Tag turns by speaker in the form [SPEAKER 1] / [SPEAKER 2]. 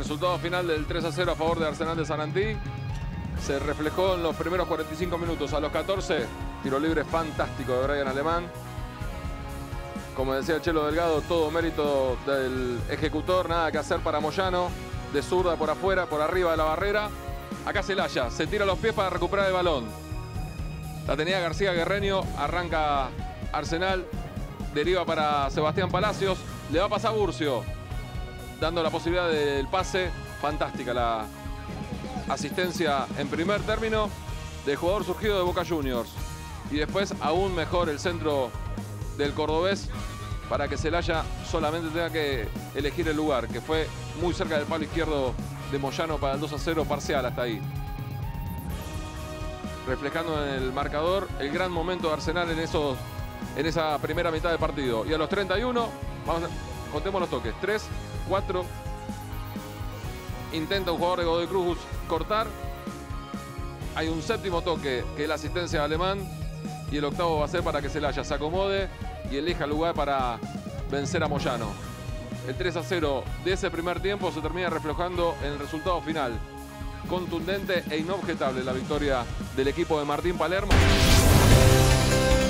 [SPEAKER 1] resultado final del 3-0 a favor de Arsenal de Sarandí se reflejó en los primeros 45 minutos. A los 14, tiro libre fantástico de Brian Alemán. Como decía Chelo Delgado, todo mérito del ejecutor, nada que hacer para Moyano. De zurda por afuera, por arriba de la barrera. Acá Celaya, se tira los pies para recuperar el balón. La tenía García Guerreño, arranca Arsenal, deriva para Sebastián Palacios. Le va a pasar Burcio, dando la posibilidad del pase. Fantástica la asistencia en primer término del jugador surgido de Boca Juniors. Y después aún mejor el centro del cordobés para que Celaya solamente tenga que elegir el lugar, que fue muy cerca del palo izquierdo de Moyano para el 2-0 parcial hasta ahí. Reflejando en el marcador el gran momento de Arsenal en esa primera mitad de partido. Y a los 31, contemos los toques, 3, 4, intenta un jugador de Godoy Cruz cortar. Hay un séptimo toque que es la asistencia de Alemán. Y el octavo va a ser para que Celaya se acomode y elija el lugar para vencer a Moyano. El 3-0 de ese primer tiempo se termina reflejando en el resultado final. Contundente e inobjetable la victoria del equipo de Martín Palermo.